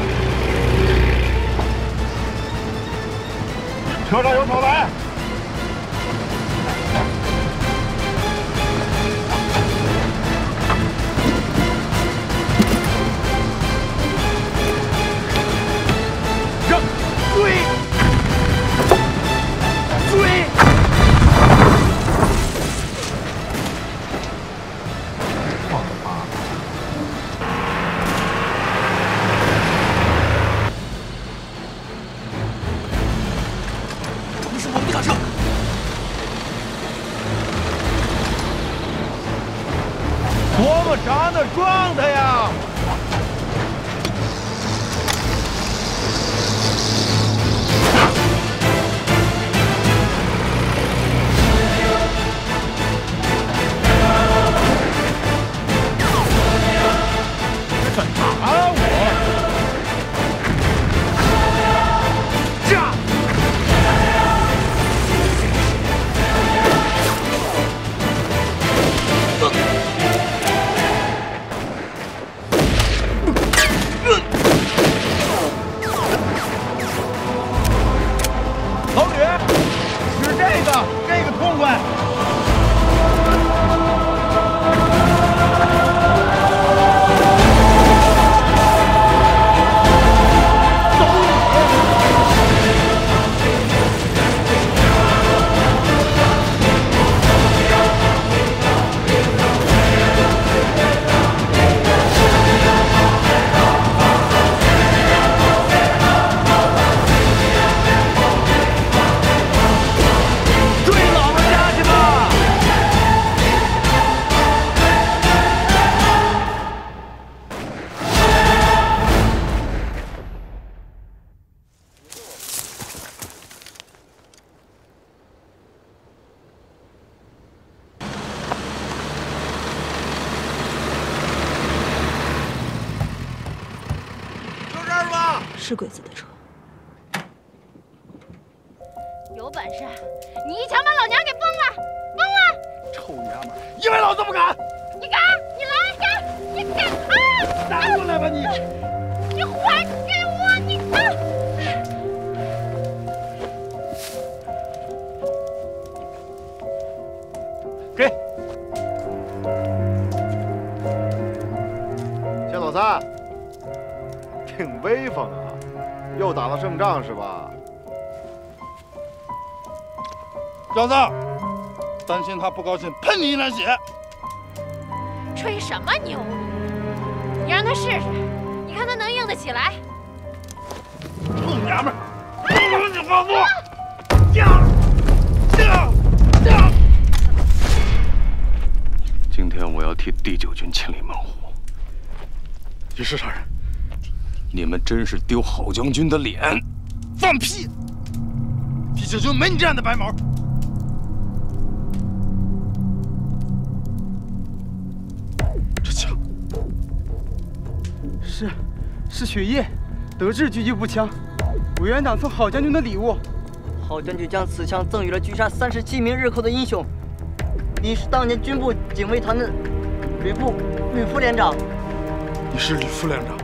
车上有手来！ 让追！追！ 你是我们的往那撞他呀！打我！驾！老吕，使这个痛快！ 是鬼子的车。 有本事你一枪把老娘给崩了，崩了！ 臭娘们儿，因为老子不敢。 你敢？你来敢？你敢啊！ 打过来吧你！ 你还给我！你啊！ 给。谢老三，挺威风啊！又打了胜仗是吧？ 小子，担心他不高兴，喷你一脸血。 吹什么牛？你让他试试，你看他能硬得起来。 臭娘们儿，不容你发作！ 今天我要替第9军清理门户。 你是啥人？ 你们真是丢郝将军的脸！ 放屁！第9军没你这样的白毛。这枪是雪夜，德制狙击步枪，委员长送郝将军的礼物。 郝将军将此枪赠予了狙杀37名日寇的英雄。你是当年军部警卫团的吕副连长。 你是吕副连长。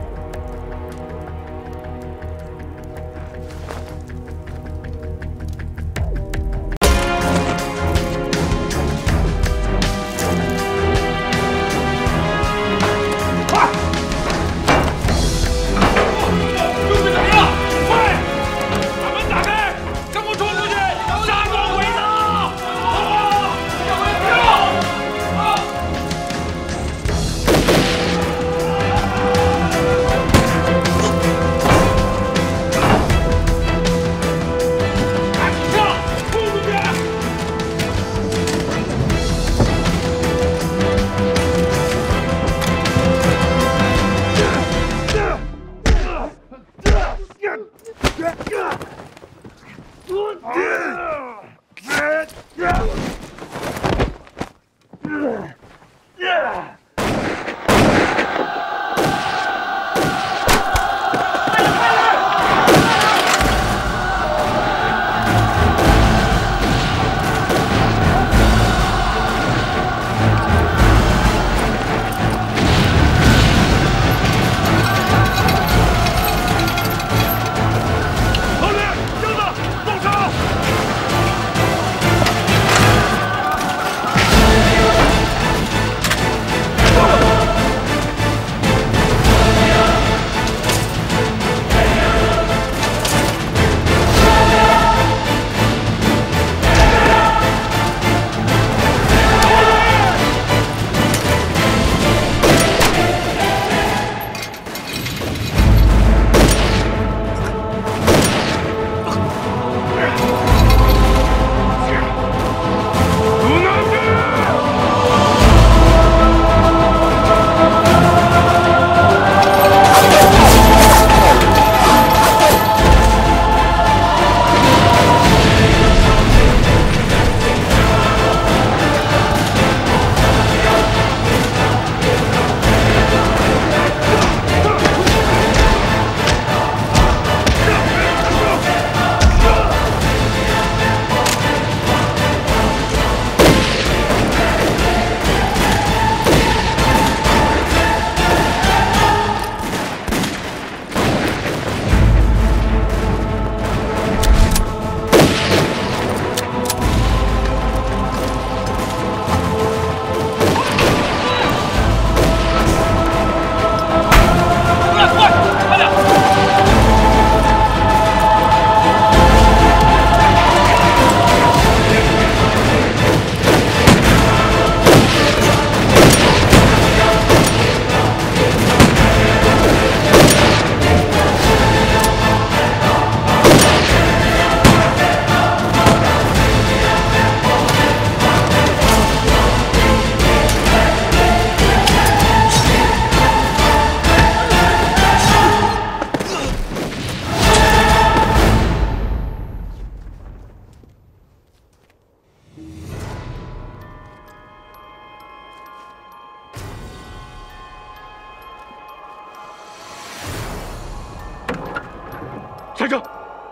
下车。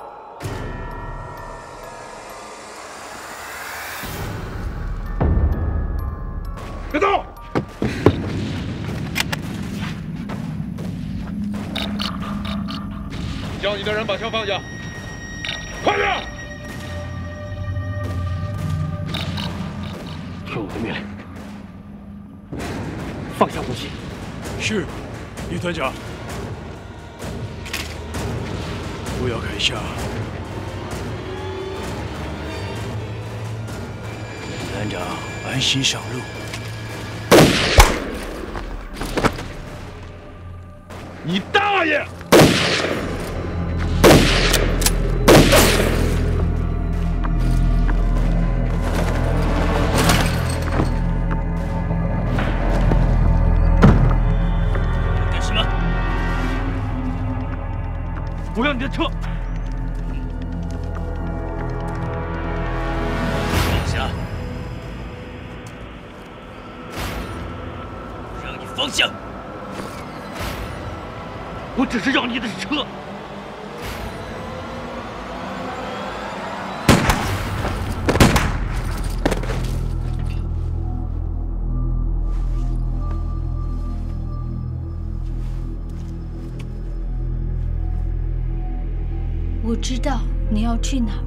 别动！叫你的人把枪放下，快点！ 听我的命令，放下武器。 是，李团长。不要开枪。团长，安心上路。 你大爷！ 干什么？ 我要你的车！ 放下！让你放下！ 我只是要你的车。 我知道你要去哪儿。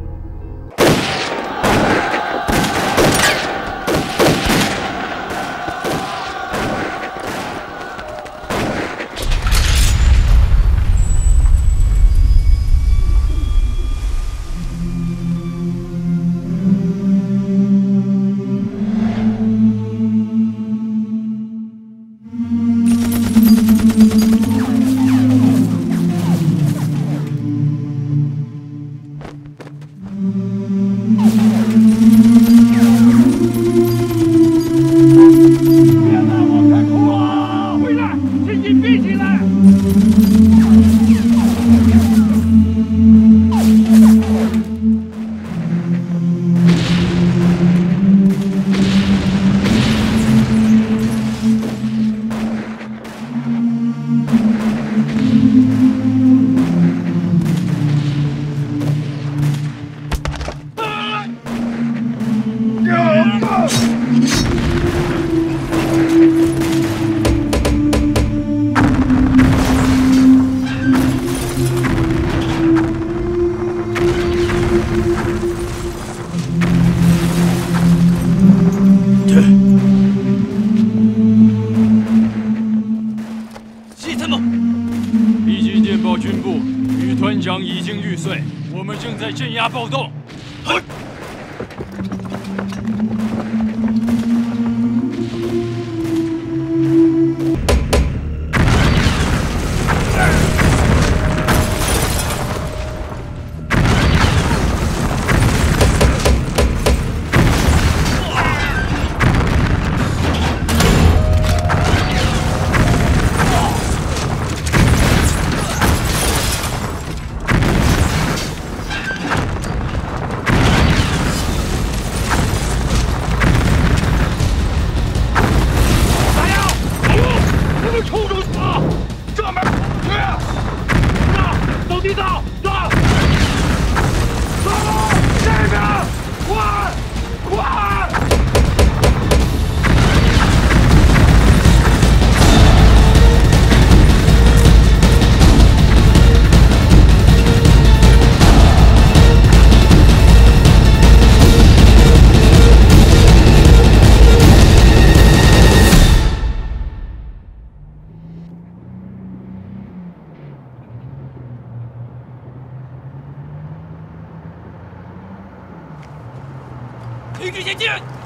我们正在镇压暴动。 停止前进！